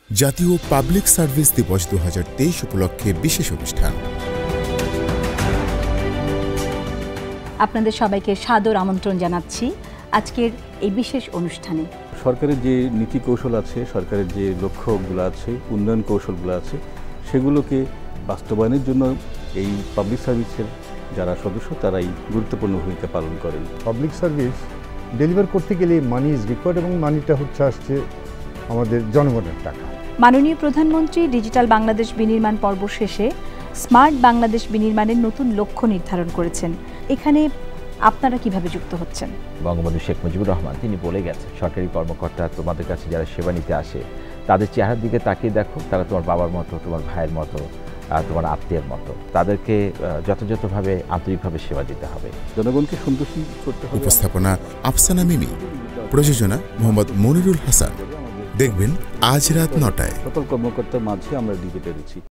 জাতীয় public service দিবস ২০২৩ উপলক্ষে বিশেষ অনুষ্ঠান। আপনাদের সবাইকে সাদর আমন্ত্রণ জানাচ্ছি আজকের এই বিশেষ অনুষ্ঠানে। সরকারের যে নীতি কৌশল আছে, সরকারের যে লক্ষ্যগুলো আছে, উন্নয়ন কৌশলগুলো আছে, সেগুলোকে বাস্তবায়নের জন্য এই পাবলিক সার্ভিসের যারা সদস্য তারাই গুরুত্বপূর্ণ ভূমিকা পালন করেন। পাবলিক সার্ভিস ডেলিভার করতে গেলে মানি ইজ রিকোয়ার্ড এবং মানিটা আসছে আমাদের জনগণের টাকা। মাননীয় প্রধানমন্ত্রী ডিজিটাল বাংলাদেশ বিনির্মাণ পর্ব শেষে স্মার্ট বাংলাদেশ বিনির্মাণের নতুন লক্ষ্য নির্ধারণ করেছেন। এখানে আপনারা কিভাবে যুক্ত হচ্ছেন? বঙ্গবন্ধু শেখ মুজিবুর রহমান তিনি বলে গেছেন, সরকারি কর্মকর্তা তোমাদের কাছে যারা সেবা নিতে আসে তাদের চেহারার দিকে তাকিয়ে দেখো, তারা তোমার বাবার মতো, তোমার ভাইয়ের মতো, তোমার আত্মীয়ের মতো। তাদেরকে যথাযথভাবে আন্তরিকভাবে সেবা দিতে হবে, জনগণকে সন্তুষ্টি করতে হবে। উপস্থাপনা আফসানা মিমি, প্রযোজনা মোহাম্মদ মনিরুল হাসান। দেখবেন আজ রাত ৯টায়। সকল কর্মকর্তার মাঝে আমরা ডিবেটে দিচ্ছি।